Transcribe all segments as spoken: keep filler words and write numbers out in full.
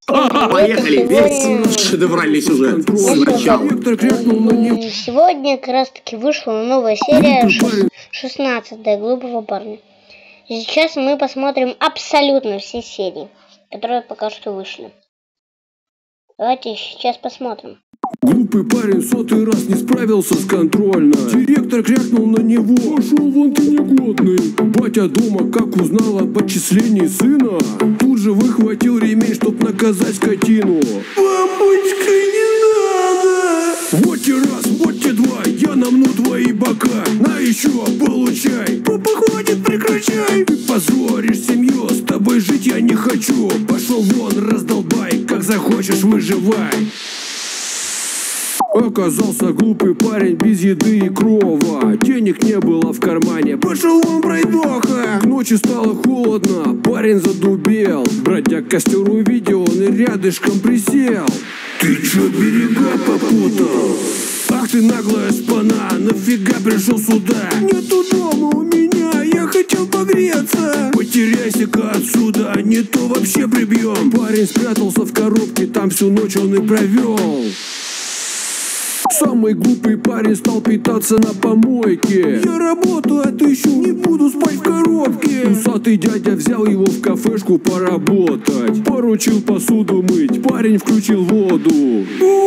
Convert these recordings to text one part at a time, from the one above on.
Поехали! Весь шедевральный сюжет. Сначала. Сегодня как раз таки вышла новая серия шестнадцатая «Глупого парня». Сейчас мы посмотрим абсолютно все серии, которые пока что вышли. Давайте сейчас посмотрим. Глупый парень сотый раз не справился с контрольно. Директор крякнул на него: пошел вон ты негодный. Батя дома, как узнал об отчислении сына, тут же выхватил ремень, чтоб наказать скотину. Папочка, не надо! Вот те раз, вот те два, я намну твои бока. На еще получай. Папа, хватит, прекращай. Ты позоришь семью, с тобой жить я не хочу. Пошел вон, раздолбай, как захочешь выживай. Оказался глупый парень без еды и крова. Денег не было в кармане. Пошел он, пройдоха. К ночи стало холодно, парень задубел. Бродяг костер увидел, он и рядышком присел. Ты чё берега попутал? Ах ты наглая шпана, нафига пришел сюда? Нету дома у меня, я хотел погреться. Потеряйся-ка отсюда, не то вообще прибьем. Парень спрятался в коробке, там всю ночь он и провел. Самый глупый парень стал питаться на помойке. Я работаю, отыщу, не буду спать в коробке. Усатый дядя взял его в кафешку поработать. Поручил посуду мыть, парень включил воду.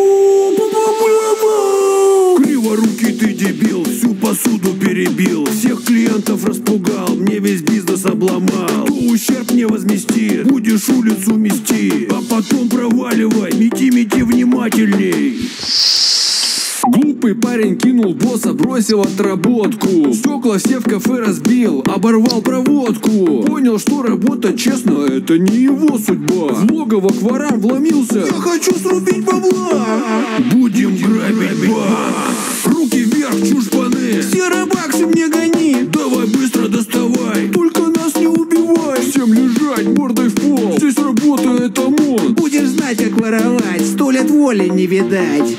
Криворукий ты дебил, всю посуду перебил. Всех клиентов распугал, мне весь бизнес обломал. То ущерб не возмести, будешь улицу мести. А потом проваливай, мети, мети внимательней. Глупый парень кинул босса, бросил отработку. Стекла все в кафе разбил, оборвал проводку. Понял, что работать честно — это не его судьба. В логово к ворам вломился. Я хочу срубить бабла. Будем грабить банк. Руки вверх, чушпаны. Все рыбаксы мне гони. Давай быстро доставай. Только нас не убивай. Всем лежать мордой в пол. Здесь работает ОМОН. Будешь знать, как воровать. Сто лет воли не видать.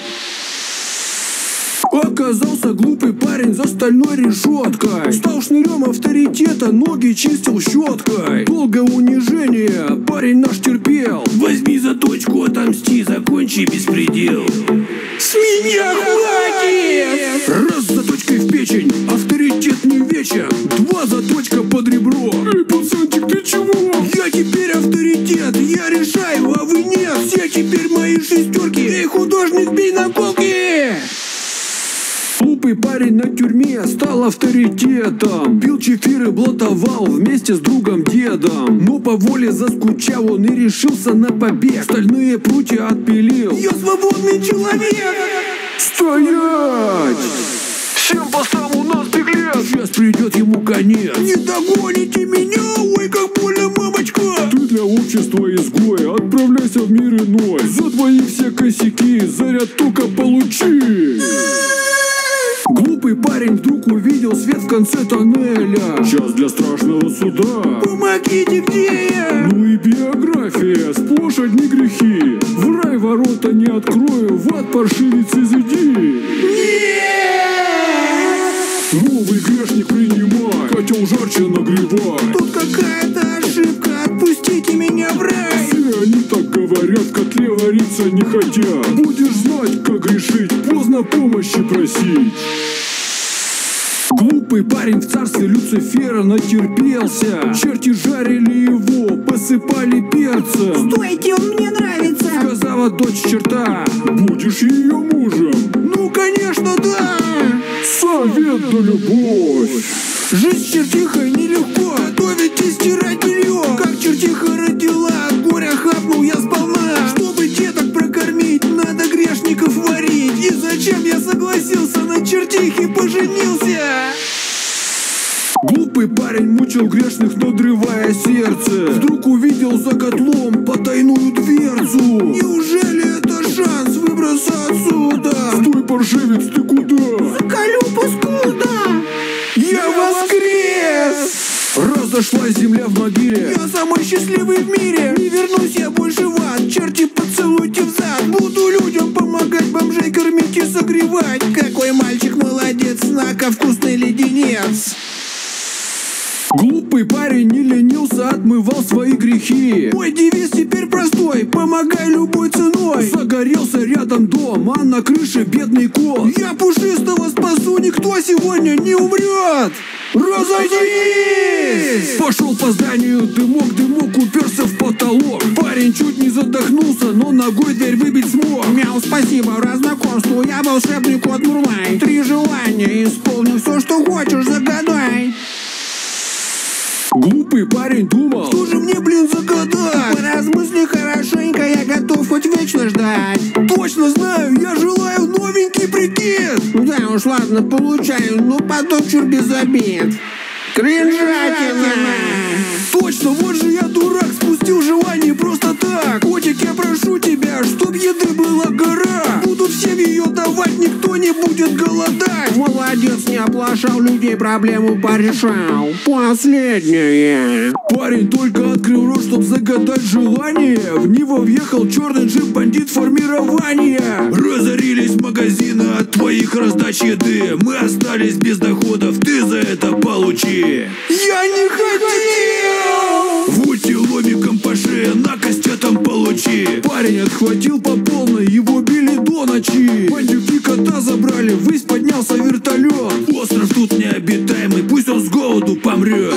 Оказался глупый парень за стальной решеткой. Стал шнырем авторитета, ноги чистил щеткой. Долгое унижение парень наш терпел. Возьми заточку, отомсти, закончи беспредел. С меня хватит! Раз заточкой в печень, авторитет не вечен. Два заточка под ребро. Эй, пацанчик, ты чего? Я теперь авторитет, я решаю, а вы нет. Все теперь мои шестерки. Эй, художник, бей на полки! Глупый парень на тюрьме стал авторитетом. Пил чефир и блатовал вместе с другом дедом. Но по воле заскучал он и решился на побег. Стальные прутья отпилил. Я свободный человек! Стоять! Всем постам у нас беглец. Сейчас придет ему конец. Не догоните меня, ой, как больно, мамочка! Ты для общества изгой, отправляйся в мир иной. За твои все косяки заряд только получи. Глупый парень вдруг увидел свет в конце тоннеля. Час для страшного суда. Помогите, где я? Ну и биография, сплошь одни грехи. В рай ворота не открою, в ад паршивец изыди. Нет! Новый грешник принимай, котел жарче нагревай. Тут какая-то ошибка, отпустите меня в рай. Все они так говорят, в котле вариться не хотят. Будешь знать, как грешить, поздно помощи просить. Глупый парень в царстве Люцифера натерпелся. Черти жарили его, посыпали перцем. Стойте, он мне нравится! Сказала дочь черта: будешь ее мужем? Ну, конечно, да! Совет да любовь. Жизнь с чертихой нелегко, готовить и стирать белье. Как чертиха родила, горя хапнул я сполна. Чтобы деток прокормить, надо грешников варить. И зачем я согласился на чертихе поженился? Глупый парень мучил грешных, надрывая сердце. Вдруг увидел за котлом потайную дверцу. Неужели это шанс выбраться отсюда? Стой, паршивец, ты куда? Заколю паскуда! Я воскрес! Разошлась земля в могиле. Я самый счастливый в мире. Не вернусь я больше в ад. Черти, поцелуйте в зад. Буду людям помогать, бомжей кормить и согревать. Какой мальчик молодец, знака вкусный леденец. Глупый парень не ленился, отмывал свои грехи. Мой девиз теперь простой: помогай любой ценой. Загорелся рядом дом, а на крыше бедный кот. Я пушистого спасу, никто сегодня не умрет. Разойдись! Пошел по зданию дымок, дымок уперся в потолок. Парень чуть не задохнулся, но ногой дверь выбить смог. Мяу, спасибо, раз знакомству, я волшебный кот Мурлай. Три желания исполню, все что хочешь загадай. Глупый парень думал, что же мне, блин, загадать? Поразмысли хорошенько, я готов хоть вечно ждать. Точно знаю, я желаю новенький прикид. Да уж, ладно, получаю, но потом чур без обид. Кринжатина! Точно, вот же я дурак, спустил желание просто так. Котик, я прошу тебя, чтоб еды была гора. Будут всем ее давать, никто не будет голодать. Молодец, не оплошал, людей проблему порешал. Последнее. Парень только открыл рот, чтоб загадать желание. В него въехал черный джип, бандит формирования. Разорились магазины от твоих раздач еды. Мы остались без доходов, ты за это получи. Я не хотел! Вути ломиком по шее, на кастетом получи. Парень отхватил по полной, его били до ночи. Бандюки кота забрали, ввысь поднялся вертолет. Остров тут необитаемый, пусть он с голоду помрет.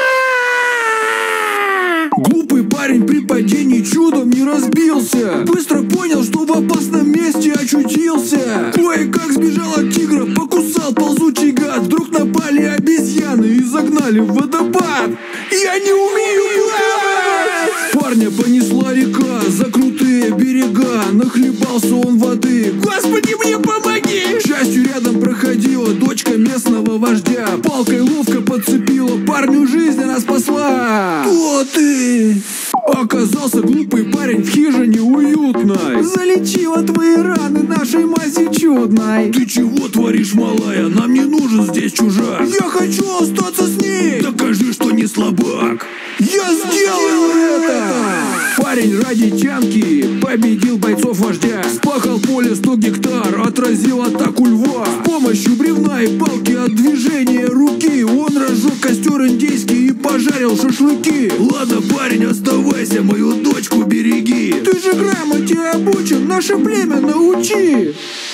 Глупый парень при падении чудом не разбился. Быстро понял, что в опасном месте очутился. Кое-как сбежал от тигра, покусал ползучий гад. Вдруг напали обезьяны и загнали в водопад. Я не умею плавать! Парня понесла река за крутые берега. Нахлебался он воды. Господи, мне помоги! К счастью, рядом проходила дочка местного вождя. Палкой ловко подцепила, парню жизнь она спасла. Кто ты? Оказался глупый парень в хижине уютной. Залечила твои раны нашей мази чудной. Ты чего творишь, малая? Нам не нужен здесь чужак. Я хочу остаться с ней. Докажи, что не слабак. Я сделаю это! Парень ради тянки победил бойцов вождя. Спахал поле сто гектар, отразил атаку льва. С помощью бревна и палки от движения руки он разжег костер индейский и пожарил шашлыки. Ладно, парень, оставайся, мою дочку береги. Ты же грамоте обучен, наше племя научи.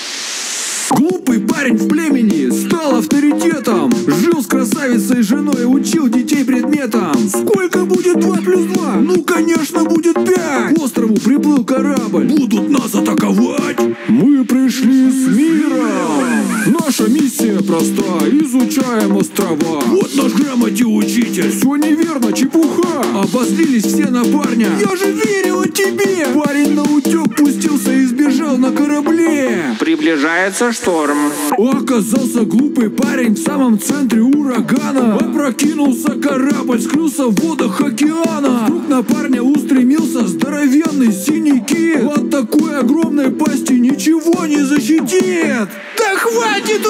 Глупый парень в племени стал авторитетом. Жил с красавицей женой, учил детей предметам. Сколько будет два плюс два? Ну, конечно, будет пять. К острову приплыл корабль. Будут нас атаковать. Мы пришли с миром. Наша миссия проста. Изучаем острова. Вот наш грамоте учитель. Все неверно, чепуха. Обозлились все на парня. Я же верила тебе. Парень наутек пустился и сбежал на корабле. Приближается шторм. Оказался глупый парень в самом центре урагана. Опрокинулся корабль, скрылся в водах океана. Вдруг на парня устремился здоровенный синий кит. От такой огромной пасти ничего не защитит. Да хватит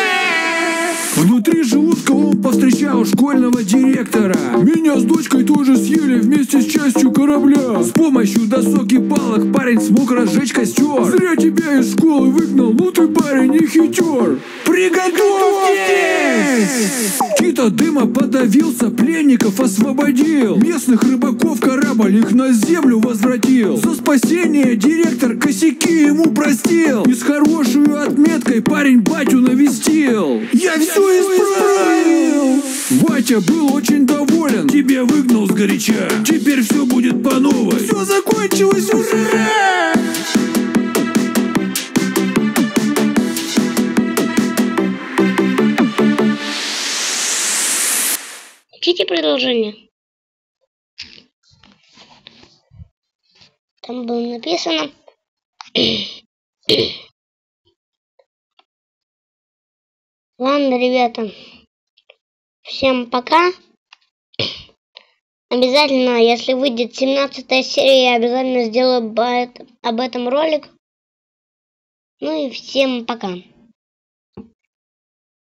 уже! Внутри желудка он повстречал школьного директора. Меня с дочкой тоже съели вместе с частью корабля. С помощью досок и палок парень смог разжечь костер. Зря тебя из школы выгнал, ну ты парень не хитер. Приготовьтесь! Кит от дыма подавился, пленников освободил. Местных рыбаков корабль их на землю возвратил. За спасение директор косяки ему простил. И с хорошей отметкой парень батю навестил. Я все исправил! Батя был очень доволен. Тебя выгнал сгоряча. Теперь все будет по новой. Все закончилось уже! Хотите продолжение? Там было написано... Ладно, ребята. Всем пока. Обязательно, если выйдет семнадцатая серия, я обязательно сделаю об этом ролик. Ну и всем пока.